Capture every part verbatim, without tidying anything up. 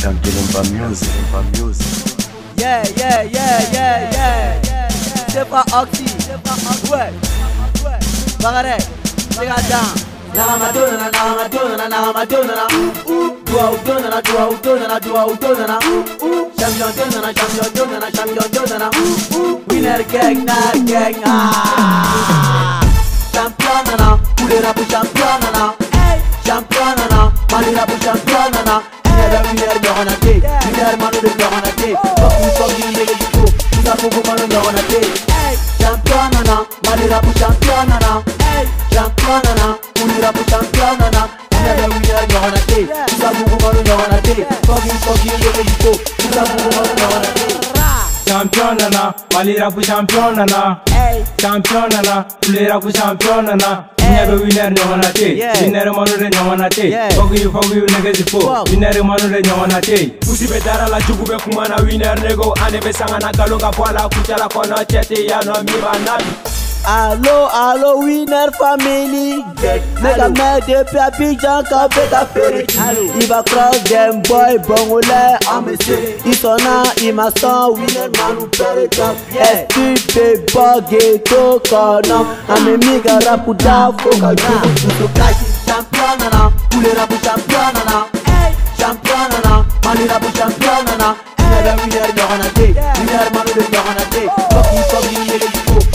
I'm killing for music, for music. Yeah, yeah, yeah, yeah, yeah. C'est pas Oxy, ouais. Bagare, regarde down. Na madonna, na madonna, na madonna. Dua udona, dua udona, dua udona. Champion dona, champion dona, champion dona. Winner gang, na gang. Champion na, pulera bu champion na. Champion na, malira bu champion na. Winner, winner, gonna take. Winner, manu de gonna take. Fuck you, fuck you, nigga, you go. Fuck you, manu gonna take. Champion na, malira bu champion na. Champion na, pulera bu champion na. Winner, winner, gonna take. Fuck you, manu gonna take. Fuck you, fuck you, nigga, you go. Fuck you, manu gonna take. Champion na, malira bu champion na. Champion na, pulera bu champion na. Winner, winner, gonna take. Winner, manu de gonna take. Fuck you, fuck you, nigga, you go. Winner, manu de gonna take. Pusi bedara la jugu be kumana winner nego ane be sanga na galonga poala kuchala kona chete ya no miba nabi. Allo, allo, winner family. Mega man depuis Abidjan quand fait ta féri. Il va cross them boy bongolais amessé. Ils sont là, ils m'a sans winner manu pere top. S P B ghetto kono. Ame miga rapuda foka jugu tuto kashi. Champion na, pulera bu champion na. Champion na, malira bu champion na. Winner, winner, gonna take. Winner, manu de gonna take. Fuck you, fuck you, nigga, you go.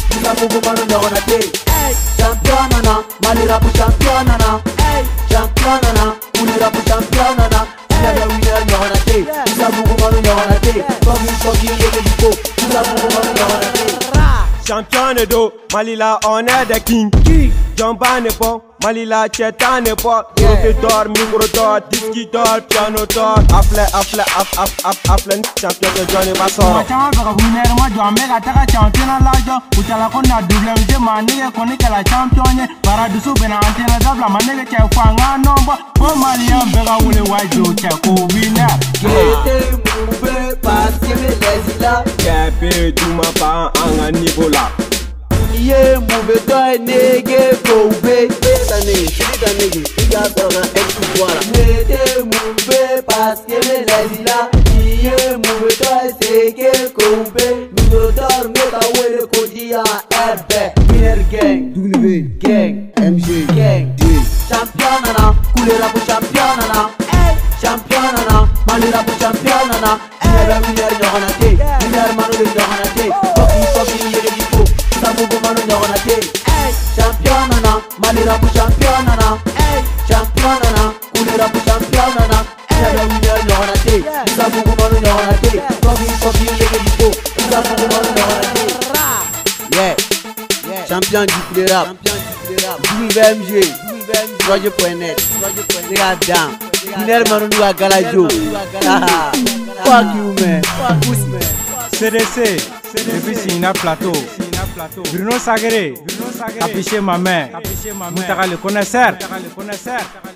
Champion na, malira bu champion na. Champion na, pulera bu champion na. Winner, winner, gonna take. Fuck you, manu gonna take. Fuck you, fuck you, nigga, you go. Fuck you, manu gonna take. Champion do, malila on est des king. Jamba n'est pas, malila cheta n'est pas. Trophée d'or, micro d'or, disque d'or, piano d'or. Affle, affle, affle, affle, affle, champion de Johnny Bassoro. Chama bega winner ma jo mega taka champion la jo. Uchala kona double mje manige koni kala champion. Para dusu bena antena dabla manige che fanga nomba. Po malia bega wule wajo che ko winner. Gete mube passe me lesila. Kepe duma pa anga nibola. Iye mube toy nege koube. Ta nege, ta nege, iga sona etu wala. Gete mube passe me lesila. Iye mube toy sege koube. Nudo dor meta wele kodia erbe. Winner gang, W gang, M G gang. Champion na, kulera bu champion na. Champion na, malira bu champion na. Winner, winner, gonna take. Winner, manu de gonna take. Fuck you, fuck you, nigga, you go. Sabu bu manu gonna take. Champion na, malira bu champion na. Champion na, kulera bu champion na. Winner, winner, gonna take. Sabu bu manu gonna take. Fuck you, fuck you, nigga, you go. Sabu bu manu gonna take. Yeah, champion du play rap. W M G, Roger point net. Regarde down. Winner manu nuwa galajo. Fuck you, man. Puss, man. C D C, depuis Sina Plateau. Bruno Sagere, Capiché ma main. Moutara le connaisseur.